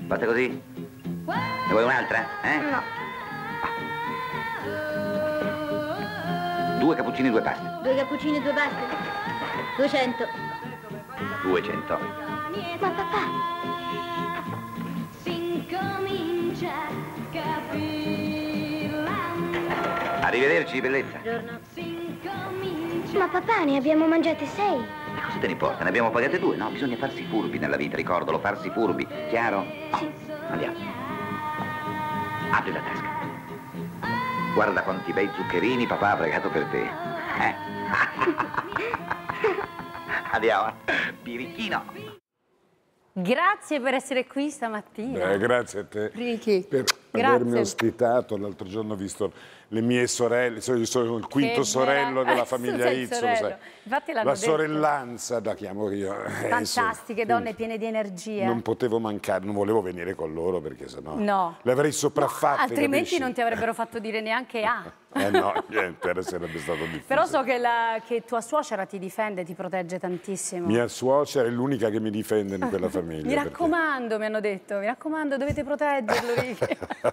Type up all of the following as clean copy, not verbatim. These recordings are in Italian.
Fatta così? Ne vuoi un'altra? No. 2 cappuccini, 2 paste. 2 cappuccini, 2 paste. 200. 200. Ma papà, Arrivederci, bellezza. buongiorno. Ma papà, ne abbiamo mangiate 6. Ma cosa te ne importa? Ne abbiamo pagate 2, no? Bisogna farsi furbi nella vita, ricordalo, farsi furbi. Chiaro? Sì. Andiamo. Apri la tasca. Guarda quanti bei zuccherini papà ha pregato per te. Andiamo. Birichino. Grazie per essere qui stamattina. Grazie a te Ricky. per Grazie. avermi ospitato. L'altro giorno ho visto le mie sorelle, io sono il quinto sorello della famiglia Izzo, lo sai. Infatti l'hanno La detto. sorellanza la chiamo io. Fantastiche donne piene di energia. Non potevo mancare, non volevo venire con loro perché sennò No. le avrei sopraffatte. Altrimenti capisci? non ti avrebbero fatto dire neanche A. No, niente, sarebbe stato difficile. Però so che tua suocera ti difende, ti protegge tantissimo. Mia suocera è l'unica che mi difende in quella famiglia. Mi raccomando, mi hanno detto, mi raccomando, dovete proteggerlo, Ricky.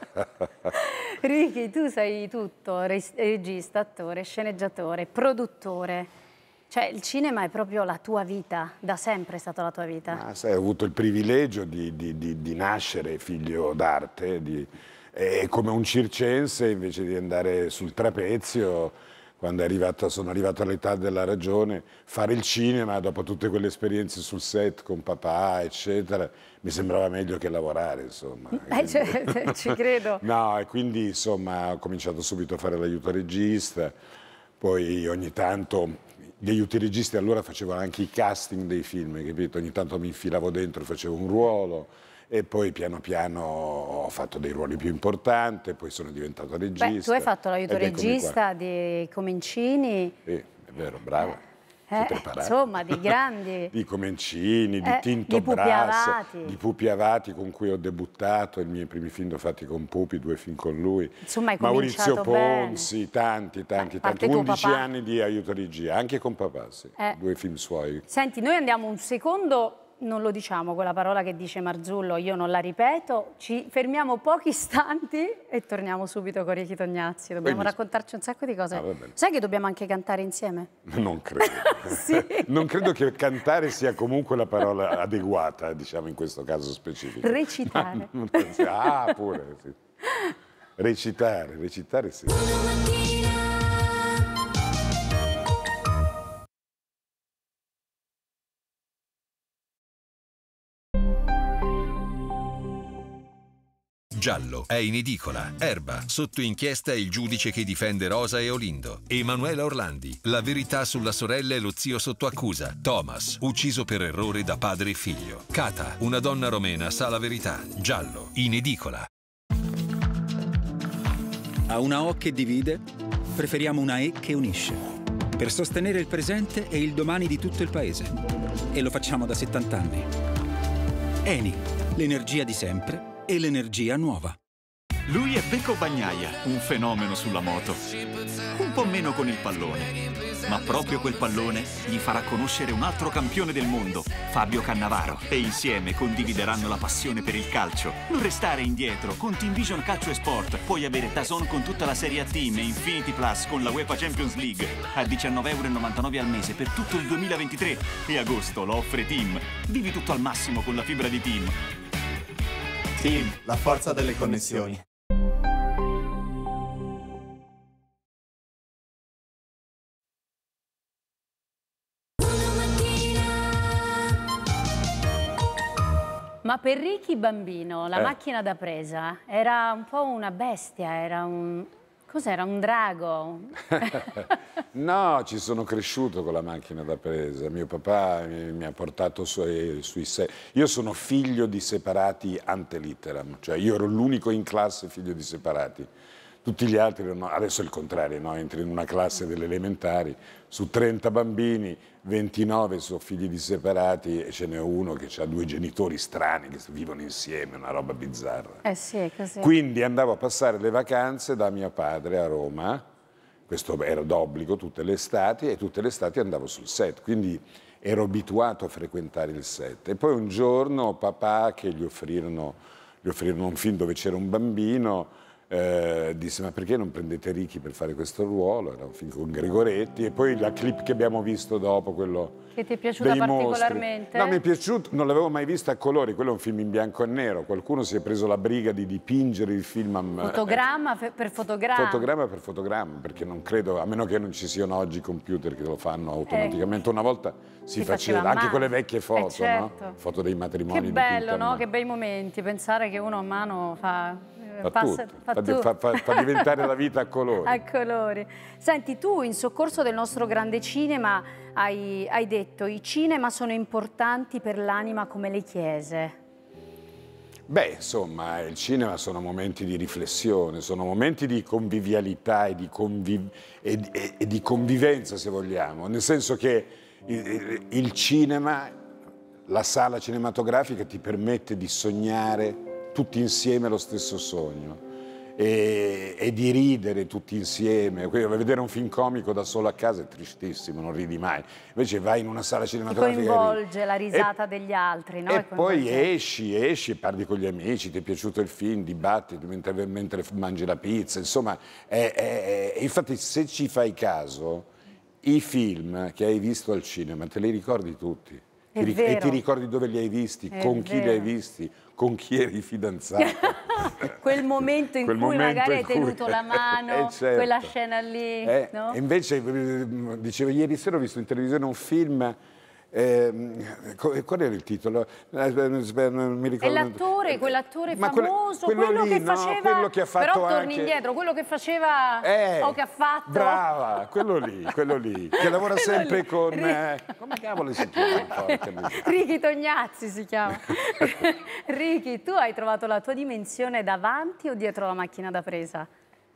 Ricky, tu sei tutto, regista, attore, sceneggiatore, produttore. Cioè, il cinema è proprio la tua vita, da sempre è stata la tua vita. Ma sai, ho avuto il privilegio di nascere figlio d'arte, come un circense, invece di andare sul trapezio, quando sono arrivato all'età della ragione, fare il cinema, dopo tutte quelle esperienze sul set con papà, eccetera, mi sembrava meglio che lavorare, insomma. Cioè, ci credo. No, e quindi, insomma, ho cominciato subito a fare l'aiuto regista, poi ogni tanto gli aiuti registi allora facevano anche i casting dei film, capito? Ogni tanto mi infilavo dentro, facevo un ruolo. E poi piano piano ho fatto dei ruoli più importanti, poi sono diventato regista. Beh, tu hai fatto l'aiuto regista di Comencini. Sì, è vero, bravo. Sei preparato. Insomma, di grandi. Di Comencini, di Tinto di Pupi Brass, Avati. di Pupi Avati con cui ho debuttato, i miei primi film li ho fatti con Pupi, 2 film con lui. Insomma, hai Maurizio cominciato bene. Ponzi, tanti, parte tuo 11 papà. anni di aiuto regia, anche con papà, sì. 2 film suoi. Senti, noi andiamo un secondo, non lo diciamo quella parola che dice Marzullo, io non la ripeto, ci fermiamo pochi istanti e torniamo subito con Ricky Tognazzi. Dobbiamo raccontarci un sacco di cose. Sai che dobbiamo anche cantare insieme? Non credo. Sì. Non credo che cantare sia comunque la parola adeguata, diciamo in questo caso specifico. Recitare. Ah, pure, sì. Recitare sì. Giallo è in edicola. Erba, sotto inchiesta il giudice che difende Rosa e Olindo. Emanuela Orlandi, la verità sulla sorella e lo zio sotto accusa. Thomas, ucciso per errore da padre e figlio. Cata, una donna romena sa la verità. Giallo, in edicola. A una O che divide, preferiamo una E che unisce. Per sostenere il presente e il domani di tutto il paese. E lo facciamo da 70 anni. Eni, l'energia di sempre e l'energia nuova. Lui è Becco Bagnaia, un fenomeno sulla moto. Un po' meno con il pallone, ma proprio quel pallone gli farà conoscere un altro campione del mondo, Fabio Cannavaro, e insieme condivideranno la passione per il calcio. Non restare indietro, con Team Vision Calcio e Sport puoi avere DAZN con tutta la Serie A Team e Infinity Plus con la UEFA Champions League a €19,99 al mese per tutto il 2023 e agosto lo offre Team. Vivi tutto al massimo con la fibra di Team. Team, la forza delle connessioni. Ma per Ricky bambino, la macchina da presa era un po' una bestia, era un... Cos'era? Un drago? No, ci sono cresciuto con la macchina da presa. Mio papà mi ha portato sui sei. Io sono figlio di separati ante litteram, cioè io ero l'unico in classe figlio di separati. Tutti gli altri erano, adesso è il contrario, no? Entri in una classe delle elementari, su 30 bambini, 29 sono figli di separati e ce n'è uno che ha 2 genitori strani che vivono insieme, una roba bizzarra. Sì, è così. Quindi andavo a passare le vacanze da mio padre a Roma, questo era d'obbligo tutte le estati, e tutte le estati andavo sul set, quindi ero abituato a frequentare il set. E poi un giorno papà, che gli offrirono gli offrirono un film dove c'era un bambino, disse ma perché non prendete Ricky per fare questo ruolo? Era un film con Gregoretti, e poi la clip che abbiamo visto dopo, quello che ti è piaciuta dei particolarmente? Mostri. No, mi è piaciuto, non l'avevo mai vista a colori, quello è un film in bianco e nero, qualcuno si è preso la briga di dipingere il film fotogramma per fotogramma. Fotogramma per fotogramma, perché non credo, a meno che non ci siano oggi computer che lo fanno automaticamente. Una volta si faceva anche con le vecchie foto, certo. no? Foto dei matrimoni. Che bello, no? Che bei momenti, pensare che uno a mano fa diventare la vita a colori. A colori. Senti, tu in soccorso del nostro grande cinema hai detto i cinema sono importanti per l'anima come le chiese. Beh, insomma, il cinema sono momenti di riflessione, sono momenti di convivialità e di convivenza, se vogliamo, nel senso che il cinema, la sala cinematografica ti permette di sognare tutti insieme lo stesso sogno e di ridere tutti insieme. Vedere un film comico da solo a casa è tristissimo, non ridi mai. Invece vai in una sala cinematografica ti coinvolge la risata degli altri, no? E poi esci e parli con gli amici, ti è piaciuto il film, dibattiti mentre mangi la pizza, insomma. Infatti se ci fai caso, i film che hai visto al cinema te li ricordi tutti. E ti ricordi dove li hai visti, con chi li hai visti, con chi eri fidanzato. Quel momento in cui magari hai tenuto la mano, certo. Quella scena lì. No? E invece, dicevo, ieri sera ho visto in televisione un film, qual era il titolo? Non mi ricordo. E l'attore, quell'attore famoso, quello lì, che faceva... quello che ha fatto però torni anche... indietro, quello che faceva o che ha fatto... Brava, quello lì, che lavora sempre lì. Con... come cavolo si chiama? Ricky Tognazzi si chiama. Ricky, tu hai trovato la tua dimensione davanti o dietro la macchina da presa?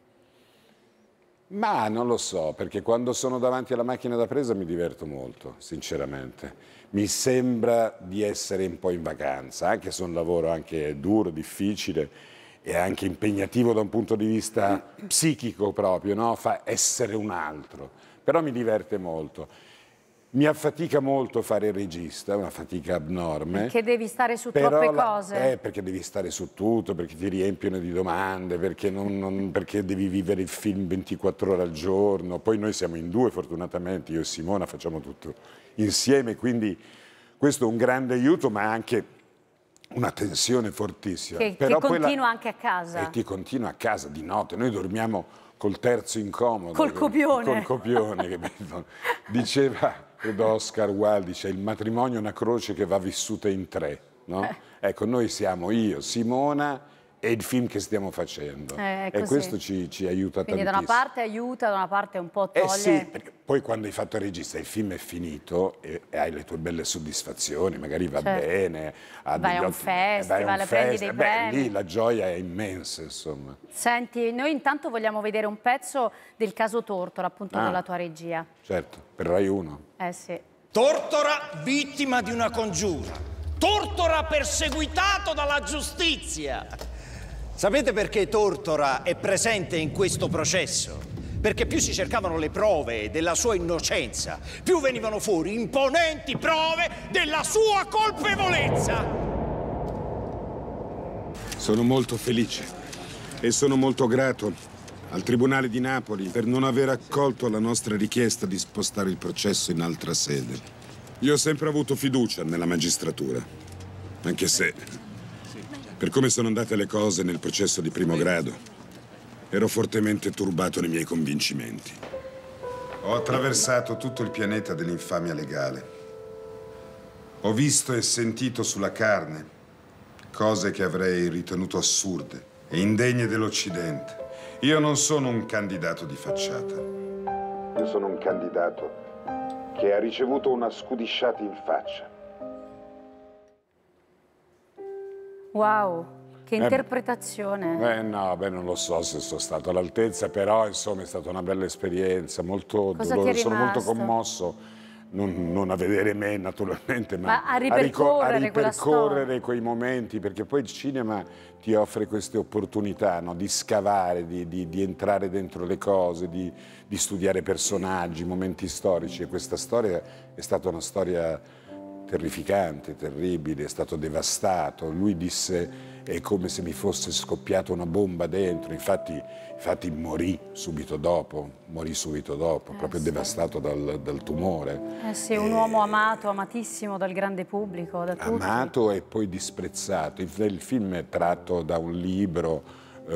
Ma non lo so, perché quando sono davanti alla macchina da presa mi diverto molto, sinceramente. Mi sembra di essere un po' in vacanza, anche se è un lavoro anche duro, difficile e anche impegnativo da un punto di vista psichico proprio, no? Fa essere un altro, però mi diverte molto. Mi affatica molto fare il regista, è una fatica abnorme. Perché devi stare su troppe cose. Perché devi stare su tutto, perché ti riempiono di domande, perché, perché devi vivere il film 24 ore al giorno. Poi noi siamo in due, fortunatamente, io e Simona facciamo tutto insieme, quindi questo è un grande aiuto, ma anche una tensione fortissima. Che continua anche a casa. E ti continua a casa di notte. Noi dormiamo col terzo incomodo. Col copione. Col copione, capito? Diceva... Ed Oscar Wilde dice: il matrimonio è una croce che va vissuta in tre, no? Ecco, noi siamo io, Simona e il film che stiamo facendo, e questo ci aiuta quindi tantissimo. Quindi da una parte aiuta, da una parte un po' toglie. Sì, perché poi quando hai fatto il regista il film è finito e hai le tue belle soddisfazioni, magari va bene. Vai a un festival, prendi dei premi. Lì la gioia è immensa, insomma. Senti, noi intanto vogliamo vedere un pezzo del caso Tortora, appunto con la tua regia. Certo, per Rai 1. Sì. Tortora vittima di una congiura. Tortora perseguitato dalla giustizia. Sapete perché Tortora è presente in questo processo? Perché più si cercavano le prove della sua innocenza, più venivano fuori imponenti prove della sua colpevolezza. Sono molto felice e sono molto grato al Tribunale di Napoli per non aver accolto la nostra richiesta di spostare il processo in altra sede. Io ho sempre avuto fiducia nella magistratura, anche se, per come sono andate le cose nel processo di primo grado, ero fortemente turbato nei miei convincimenti. Ho attraversato tutto il pianeta dell'infamia legale. Ho visto e sentito sulla carne cose che avrei ritenuto assurde e indegne dell'Occidente. Io non sono un candidato di facciata. Io sono un candidato che ha ricevuto una scudisciata in faccia. Wow, che interpretazione. No, non lo so se sono stato all'altezza, però insomma è stata una bella esperienza, molto dolorosa. Sono molto commosso. Non a vedere me naturalmente, ma a ripercorrere quei momenti, perché poi il cinema ti offre queste opportunità, no? Di scavare, di entrare dentro le cose, di studiare personaggi, momenti storici, e questa storia è stata una storia terrificante, terribile, è stato devastato. Lui disse è come se mi fosse scoppiata una bomba dentro, infatti morì subito dopo, proprio devastato dal tumore. Sì, un uomo amato, amatissimo dal grande pubblico, da tutti. Amato e poi disprezzato. Il film è tratto da un libro,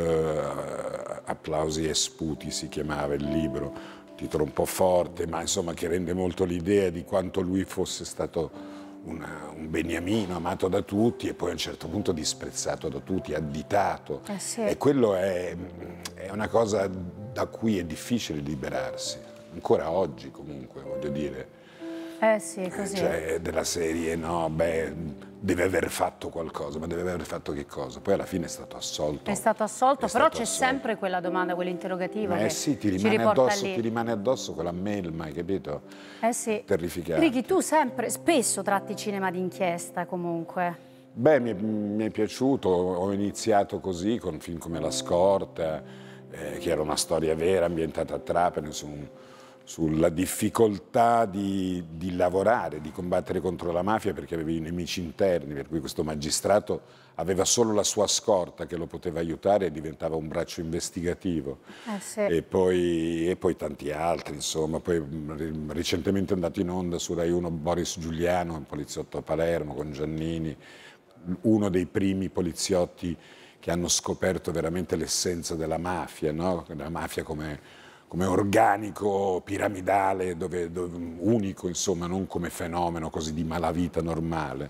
Applausi e sputi si chiamava il libro, titolo un po' forte, ma insomma che rende molto l'idea di quanto lui fosse stato un beniamino amato da tutti e poi a un certo punto disprezzato da tutti, additato. Sì. E quello è una cosa da cui è difficile liberarsi, ancora oggi comunque, voglio dire. Sì, così. Cioè, della serie, no, deve aver fatto qualcosa, ma deve aver fatto che cosa? Poi alla fine è stato assolto. È stato assolto, però c'è sempre quella domanda, quell'interrogativa che sì, ti rimane addosso quella melma, hai capito? Sì. Terrificante. Ricky, tu spesso tratti cinema d'inchiesta comunque. Beh, mi è piaciuto, ho iniziato così con film come La Scorta, che era una storia vera ambientata a Trapani, sulla difficoltà di lavorare, di combattere contro la mafia perché avevi i nemici interni, per cui questo magistrato aveva solo la sua scorta che lo poteva aiutare e diventava un braccio investigativo. Sì. E poi tanti altri, insomma. Poi recentemente è andato in onda su Rai 1 Boris Giuliano, un poliziotto a Palermo con Giannini, uno dei primi poliziotti che hanno scoperto veramente l'essenza della mafia, no? La mafia come organico piramidale, unico, insomma, non come fenomeno così di malavita normale.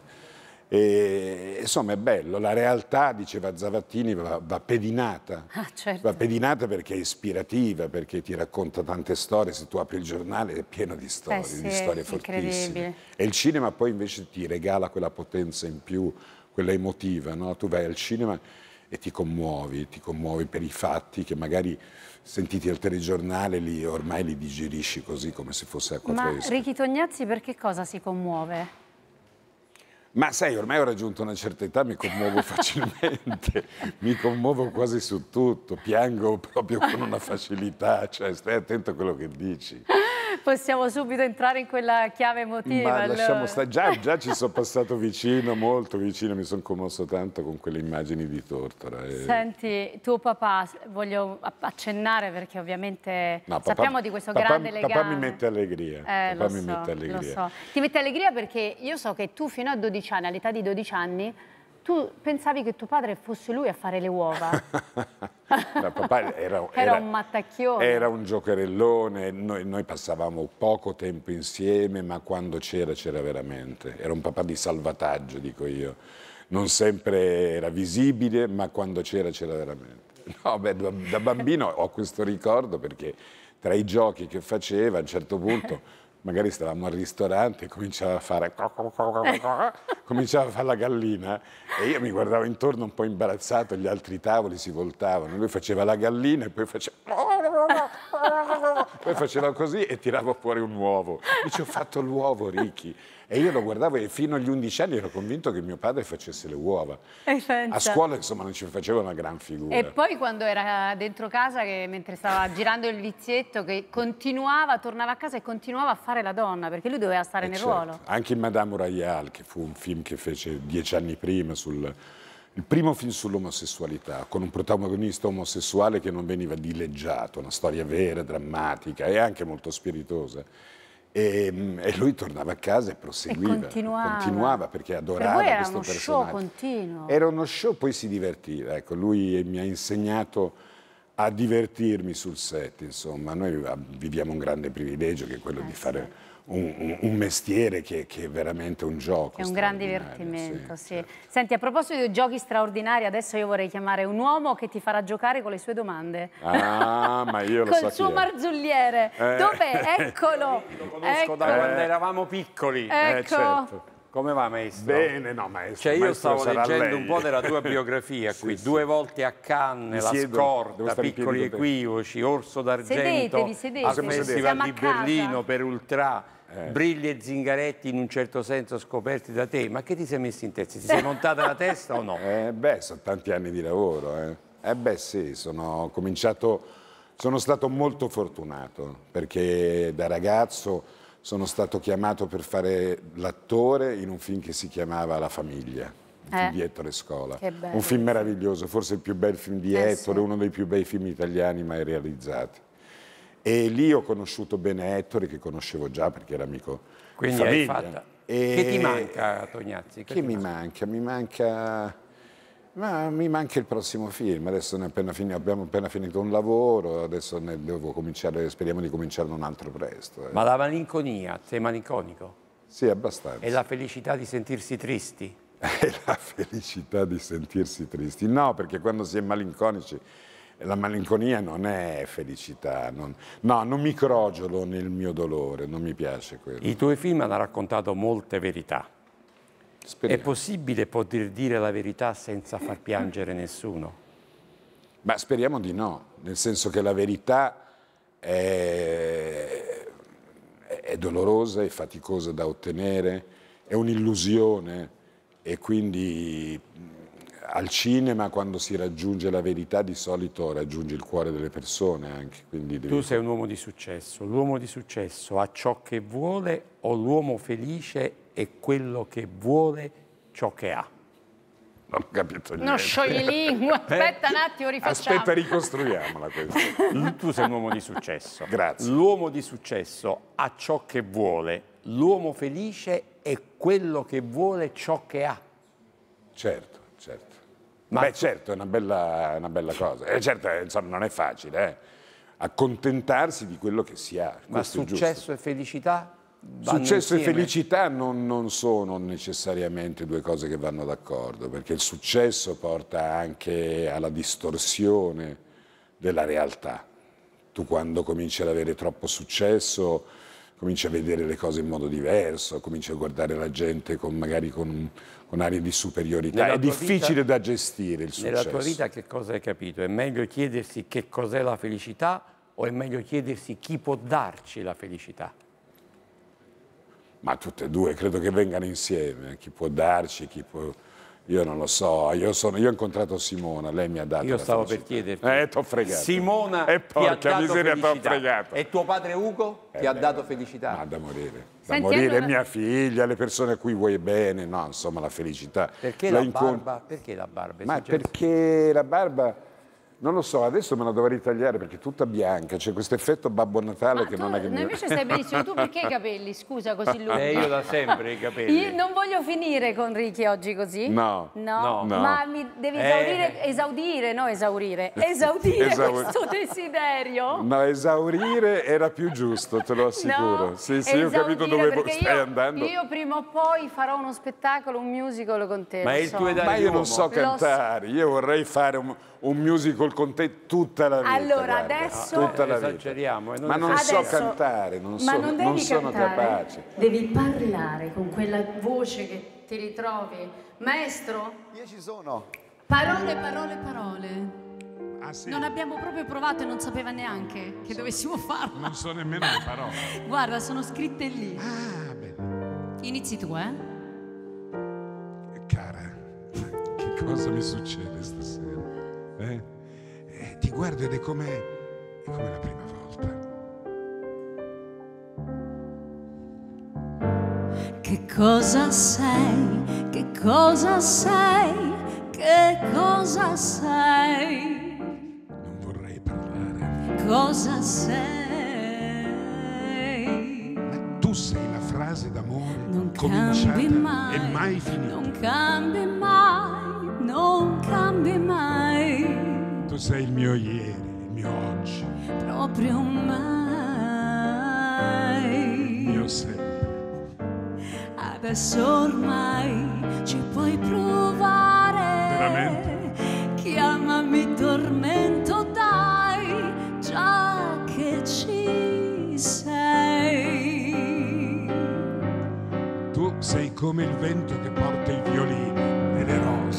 E, insomma, è bello. La realtà, diceva Zavattini, va pedinata. Certo. Va pedinata perché è ispirativa, perché ti racconta tante storie. Se tu apri il giornale è pieno di storie, sì, di storie fortissime. incredibile. E il cinema poi invece ti regala quella potenza in più, quella emotiva, no? Tu vai al cinema e ti commuovi per i fatti che magari sentiti al telegiornale ormai li digerisci così come se fosse acqua fresca. Ma Ricky Tognazzi per che cosa si commuove? Ma sai, ormai ho raggiunto una certa età, mi commuovo facilmente, mi commuovo quasi su tutto, piango proprio con una facilità, cioè stai attento a quello che dici. Possiamo subito entrare in quella chiave emotiva. Ma allora. lasciamo stare, già ci sono passato vicino, molto vicino, mi sono commosso tanto con quelle immagini di Tortora. Senti, tuo papà, voglio accennare perché ovviamente sappiamo di questo grande legame. Papà mi mette allegria, Lo so. Ti mette allegria perché io so che tu fino a 12 anni, all'età di 12 anni, tu pensavi che tuo padre fosse lui a fare le uova. No, papà era un mattacchione. Era un giocherellone, noi passavamo poco tempo insieme, ma quando c'era veramente. Era un papà di salvataggio, dico io. Non sempre era visibile, ma quando c'era veramente. No, beh, da bambino ho questo ricordo perché tra i giochi che faceva a un certo punto magari stavamo al ristorante e cominciava a fare la gallina e io mi guardavo intorno un po' imbarazzato, gli altri tavoli si voltavano, lui faceva la gallina e poi faceva così e tirava fuori un uovo. Dice, ho fatto l'uovo, Ricky. E io lo guardavo e fino agli 11 anni ero convinto che mio padre facesse le uova. A scuola, insomma, non ci faceva una gran figura. E poi quando era dentro casa, che mentre stava girando il vizietto, che tornava a casa e continuava a fare la donna, perché lui doveva stare nel ruolo. Anche in Madame Royale, che fu un film che fece 10 anni prima, il primo film sull'omosessualità, con un protagonista omosessuale che non veniva dileggiato, una storia vera, drammatica e anche molto spiritosa. E lui tornava a casa e proseguiva, continuava perché adorava questo personaggio. Era uno show continuo. Era uno show, poi si divertiva. Ecco, lui mi ha insegnato a divertirmi sul set, insomma. Noi viviamo un grande privilegio che è quello di fare un mestiere che è veramente un gioco. È un gran divertimento, sì. Senti, a proposito di giochi straordinari, adesso io vorrei chiamare un uomo che ti farà giocare con le sue domande. Ah, ma io lo so chi è. Col suo marzulliere. Dov'è? Eccolo. Lo conosco da quando eravamo piccoli. Ecco. Certo. Come va, maestro? Bene, no, maestro. Cioè, io maestro stavo leggendo lei. un po' della tua biografia qui. Sì. 2 volte a Cannes, La Scorta, Piccoli Equivoci, Orso d'Argento, Sedetevi. al Festival di Siamo a Berlino per Ultra. Briglie e Zingaretti in un certo senso scoperti da te, ma che ti sei messo in testa? Ti sei montata la testa o no? Beh, sono tanti anni di lavoro. Beh sì, sono stato molto fortunato perché da ragazzo sono stato chiamato per fare l'attore in un film che si chiamava La famiglia film di Ettore Scola. Che bello. Un film meraviglioso, forse il più bel film di Ettore, sì. uno dei più bei film italiani mai realizzati. E lì ho conosciuto bene Ettore, che conoscevo già perché era amico Quindi di famiglia. hai fatto... Che ti manca, Tognazzi? Che mi manca? Mi manca il prossimo film. Adesso abbiamo appena finito un lavoro, adesso ne devo cominciare, speriamo di cominciare un altro presto. Ma la malinconia, sei malinconico? Sì, abbastanza. E la felicità di sentirsi tristi? È la felicità di sentirsi tristi. No, perché quando si è malinconici, la malinconia non è felicità. Non mi crogiolo nel mio dolore, non mi piace quello. I tuoi film hanno raccontato molte verità. Speriamo. È possibile poter dire la verità senza far piangere nessuno? Ma speriamo di no, nel senso che la verità è dolorosa, è faticosa da ottenere, è un'illusione e quindi al cinema quando si raggiunge la verità di solito raggiunge il cuore delle persone anche. Quindi Tu sei un uomo di successo, l'uomo di successo ha ciò che vuole o l'uomo felice è quello che vuole ciò che ha? Non ho capito niente. Non sciogli lingua, aspetta un attimo, rifacciamo. Aspetta, ricostruiamola questa. Tu sei un uomo di successo. Grazie. L'uomo di successo ha ciò che vuole, l'uomo felice è quello che vuole ciò che ha. Certo. Beh, certo, è una bella cosa. Certo, insomma, non è facile, accontentarsi di quello che si ha. Ma successo e felicità vanno Successo insieme? e felicità non sono necessariamente due cose che vanno d'accordo, perché il successo porta anche alla distorsione della realtà. Tu quando cominci ad avere troppo successo, cominci a vedere le cose in modo diverso, cominci a guardare la gente magari con arie di superiorità. È difficile da gestire il successo. Nella tua vita che cosa hai capito? È meglio chiedersi che cos'è la felicità o è meglio chiedersi chi può darci la felicità? Ma tutte e due, credo che vengano insieme. Chi può darci, chi può... Io non lo so, io ho incontrato Simona, lei mi ha dato Io la stavo felicità. per chiederti. T'ho fregato. Simona ti ha porca dato miseria, t'ho felicità. fregato. E tuo padre Ugo ti ha dato felicità? Ma da morire. Senti, Da morire, allora... mia figlia, le persone a cui vuoi bene, no, insomma, la felicità. Perché la barba? Perché la barba? Ma perché la barba... Non lo so, adesso me la dovrei tagliare perché è tutta bianca, c'è questo effetto Babbo Natale che non è che No, invece stai benissimo. Tu perché i capelli? Scusa, così lunghi. Io da sempre i capelli. Io non voglio finire con Ricky oggi così. No. Ma mi devi esaudire questo desiderio. No, esaurire era più giusto, te lo assicuro. No, sì, ho capito dove stai andando. Io prima o poi farò uno spettacolo, un musical con te. Ma è il tuo età Ma di io non uomo. so cantare, io vorrei fare un musical con te tutta la vita. Allora, guarda, adesso... tutta la vita. Esageriamo. Ma non so cantare, non sono capace. Devi parlare con quella voce che ti ritrovi. Maestro? Io ci sono. Parole. Ah, sì? Non abbiamo proprio provato e non sapeva neanche che dovessimo farlo. Non so nemmeno le parole. Guarda, sono scritte lì. Ah, bene. Inizi tu, Cara, che cosa mi succede stasera? Ti guardo ed è come la prima volta. Che cosa sei? Che cosa sei? Che cosa sei? Non vorrei parlare. Cosa sei? Ma tu sei la frase d'amore Non cominciata cambi mai, e mai finita. non cambi mai, non cambi mai, Tu sei il mio ieri, il mio oggi, proprio mai. il mio sempre. Adesso ormai ci puoi provare. Veramente? Chiamami tormento, dai, già che ci sei. Tu sei come il vento che porta i violini e le rose.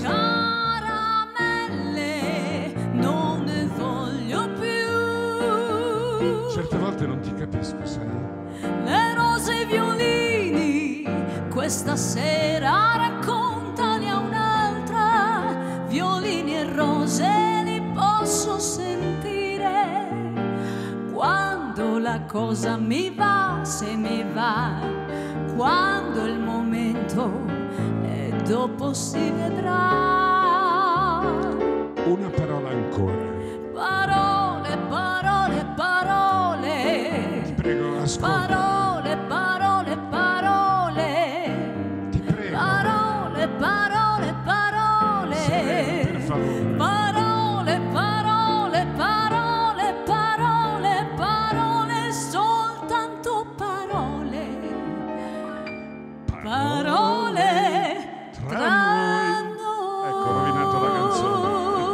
Caramelle, non ne voglio più. Certe volte non ti capisco, sai? Le rose e i violini, questa sera raccontali a un'altra. Violini e rose li posso sentire quando la cosa mi va, se mi va, quando il momento è dopo si vedrà. Una parola ancora. Parole, parole, parole. Ti prego, ascolta. Parole, parole, parole. Ti prego. Parole, parole, parole. Serena, per favore. Parole, parole, parole, parole, parole, soltanto parole. Parole tra noi. Ecco, ho rovinato la canzone.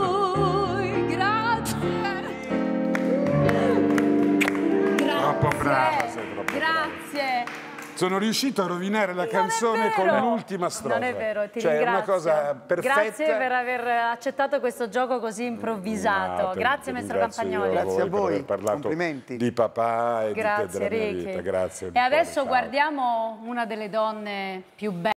Troppo brava, sei troppo Grazie. brava. Sono riuscito a rovinare la canzone con l'ultima strofa. Non è vero, ti cioè, ringrazio. È una cosa perfetta. Grazie per aver accettato questo gioco così improvvisato. No, Grazie, maestro Campagnoli. Grazie a voi per aver parlato di papà e Grazie, della mia Ricky. vita. Grazie. E adesso Ciao. guardiamo una delle donne più belle.